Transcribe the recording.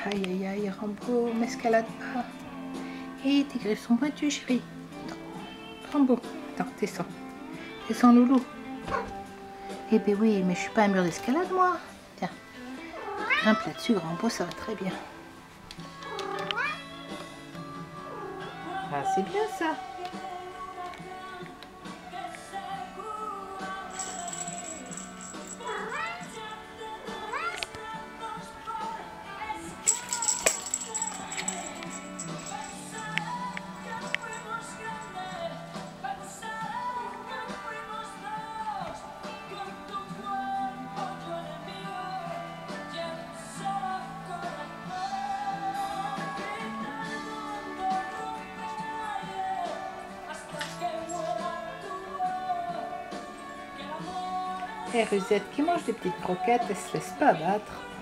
Aïe aïe aïe, Rambo, m'escalade pas. Et tes griffes sont pointues, chérie. Rambo, attends, descends. Descends, loulou. Eh ben oui, mais je suis pas un mur d'escalade, moi. Tiens, grimpe là-dessus, Rambo, ça va très bien. Ah, c'est bien ça. Et Rosette qui mange des petites croquettes, elle se laisse pas abattre.